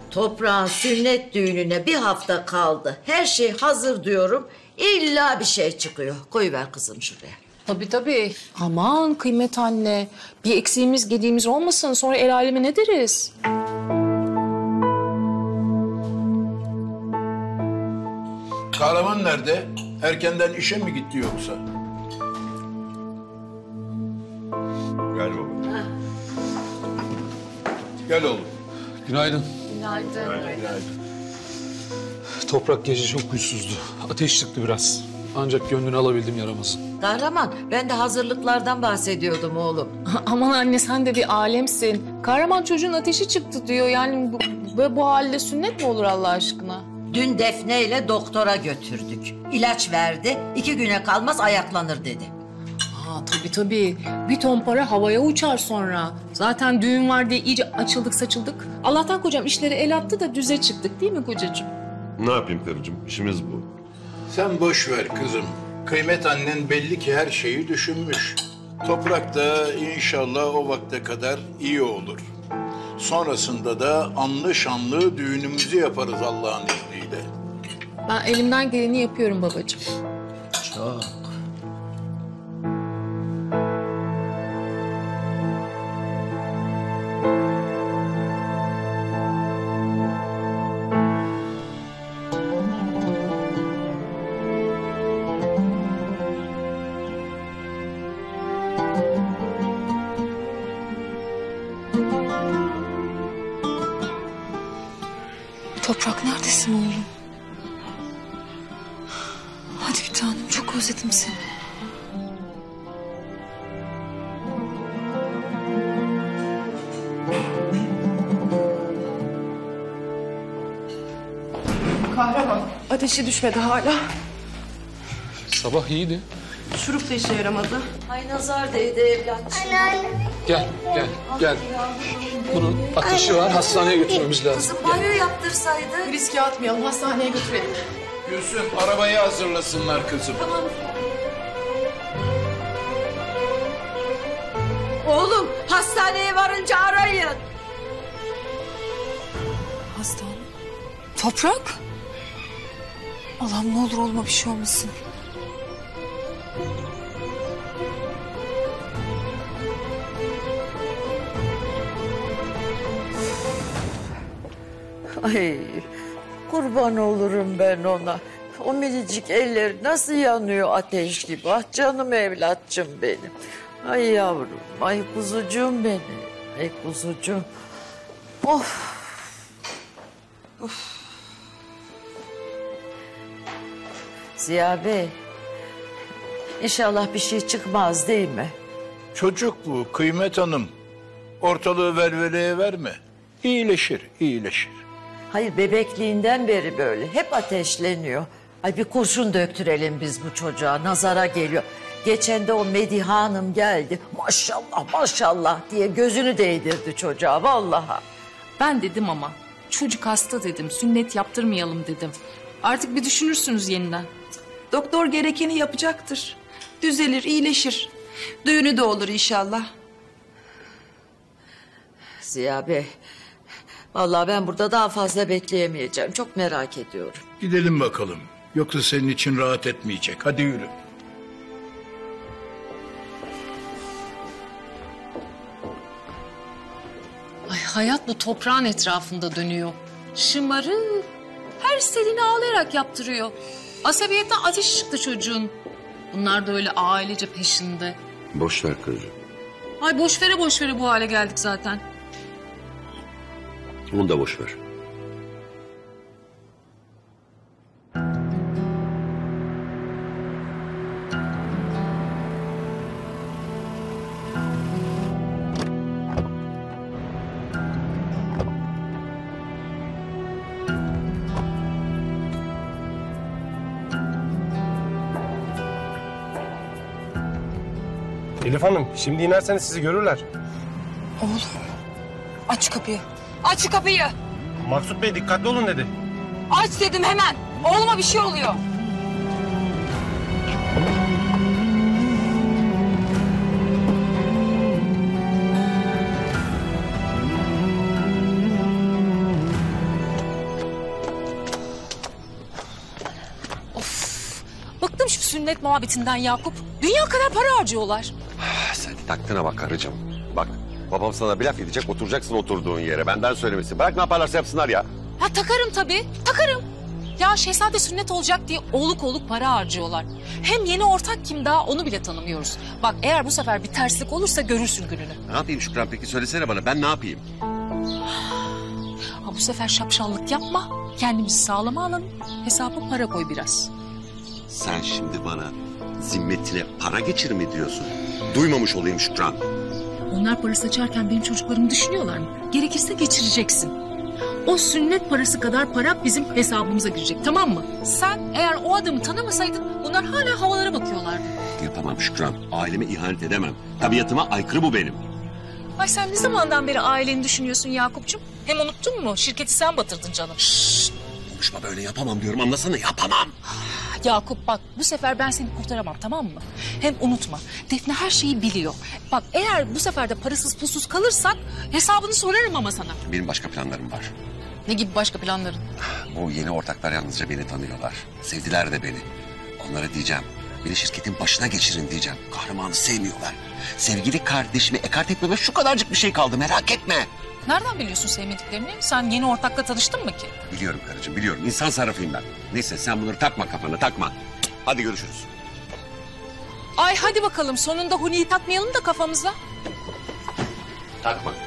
Toprağın sünnet düğününe bir hafta kaldı. Her şey hazır diyorum. İlla bir şey çıkıyor. Koyuver kızım şuraya. Tabii tabii. Aman Kıymet anne. Bir eksiğimiz gediğimiz olmasın. Sonra el aleme ne deriz? Kahraman nerede? Erkenden işe mi gitti yoksa? Gel baba. Gel oğlum. Günaydın. Günaydın. Toprak gece çok huysuzdu. Ateş çıktı biraz. Ancak gönlünü alabildim yaramazın. Kahraman, ben de hazırlıklardan bahsediyordum oğlum. Aman anne sen de bir alemsin. Kahraman çocuğun ateşi çıktı diyor. Yani bu halde sünnet mi olur Allah aşkına? Dün Defne ile doktora götürdük. İlaç verdi, 2 güne kalmaz ayaklanır dedi. Ha tabii tabii. Bir ton para havaya uçar sonra. Zaten düğün var diye iyice açıldık saçıldık. Allah'tan kocam işleri el attı da düze çıktık değil mi kocacığım? Ne yapayım karıcığım? İşimiz bu. Sen boş ver kızım. Kıymet annen belli ki her şeyi düşünmüş. Toprak da inşallah o vakte kadar iyi olur. Sonrasında da anlı şanlı düğünümüzü yaparız Allah'ın izniyle. Ben elimden geleni yapıyorum babacığım. Çok. Toprak neredesin oğlum? Hadi bir tanem çok özledim seni. Kahraman, ateşi düşmedi hala. Sabah iyiydi. Şurup da işe yaramadı. Ay nazar değdi evlat. Gel. Bunun ateşi var. Hastaneye götürmemiz lazım. Kızım banyo yaptırsaydı. Riske atmayalım, hastaneye götürelim. Gülsüm arabayı hazırlasınlar kızım. Oğlum hastaneye varınca arayın. Hastane. Toprak. Allah'ım ne olur olma bir şey olmasın. Ay kurban olurum ben ona. O minicik eller nasıl yanıyor ateş gibi. Ah canım evlatçım benim. Ay yavrum, ay kuzucuğum benim. Ay kuzucuğum. Of. Of. Ziya Bey, İnşallah bir şey çıkmaz değil mi? Çocuk bu Kıymet Hanım. Ortalığı velveleye verme. İyileşir, iyileşir. Hayır bebekliğinden beri böyle hep ateşleniyor. Ay bir kurşun döktürelim biz bu çocuğa, nazara geliyor. Geçen de o Medihe Hanım geldi. Maşallah maşallah diye gözünü değdirdi çocuğa vallahi. Ben dedim ama çocuk hasta dedim. Sünnet yaptırmayalım dedim. Artık bir düşünürsünüz yeniden. Doktor gerekeni yapacaktır. Düzelir, iyileşir. Düğünü de olur inşallah. Ziya Bey, vallahi ben burada daha fazla bekleyemeyeceğim. Çok merak ediyorum. Gidelim bakalım. Yoksa senin için rahat etmeyecek. Hadi yürü. Ay hayat bu toprağın etrafında dönüyor. Şımarık. Her istediğini ağlayarak yaptırıyor. Asabiyetten ateş çıktı çocuğun. Bunlar da öyle ailece peşinde. Boş ver karıcığım. Ay boş vere bu hale geldik zaten. Onu da boş ver. Elif Hanım, şimdi inerseniz sizi görürler. Oğlum aç kapıyı. Aç kapıyı. Maksut Bey dikkatli olun dedi. Aç dedim hemen. Oğluma bir şey oluyor. sünnet muhabbetinden Yakup. Dünya kadar para harcıyorlar. Sen taktığına bak karıcığım. Bak babam sana bir laf edecek, oturacaksın oturduğun yere. Benden söylemesi. Bırak ne yaparlarsa yapsınlar ya. Ha takarım tabii, takarım. Ya şehzade sünnet olacak diye oluk para harcıyorlar. Hem yeni ortak kim daha onu bile tanımıyoruz. Bak eğer bu sefer bir terslik olursa görürsün gününü. Ne yapayım Şükran peki söylesene bana, ben ne yapayım? Ha bu sefer şapşallık yapma. Kendimizi sağlama alalım. Hesaba para koy biraz. Sen şimdi bana zimmetine para geçir mi diyorsun? Duymamış olayım Şükran. Onlar para saçarken benim çocuklarımı düşünüyorlar mı? Gerekirse geçireceksin. O sünnet parası kadar para bizim hesabımıza girecek, tamam mı? Sen eğer o adamı tanımasaydın bunlar hala havalara bakıyorlardı. Yapamam Şükran. Aileme ihanet edemem. Tabiatıma aykırı bu benim. Ay sen ne zamandan beri aileni düşünüyorsun Yakup'cum? Hem unuttun mu? Şirketi sen batırdın canım. Konuşma böyle, yapamam diyorum, anlasana, yapamam. Yakup bak bu sefer ben seni kurtaramam, tamam mı? Hem unutma Defne her şeyi biliyor. Bak eğer bu sefer de parasız pulsuz kalırsak hesabını sorarım ama sana. Benim başka planlarım var. Ne gibi başka planların? Bu yeni ortaklar yalnızca beni tanıyorlar. Sevdiler de beni. Onlara diyeceğim, beni şirketin başına geçirin diyeceğim. Kahramanı sevmiyorlar. Sevgili kardeşimi ekart etmeme şu kadarcık bir şey kaldı, merak etme. Nereden biliyorsun sevmediklerini? Sen yeni ortakla tanıştın mı ki? Biliyorum karıcığım, biliyorum. İnsan sarrafıyım ben. Neyse sen bunları takma kafana, takma. Hadi görüşürüz. Ay hadi bakalım sonunda Huni'yi takmayalım da kafamıza. Takma.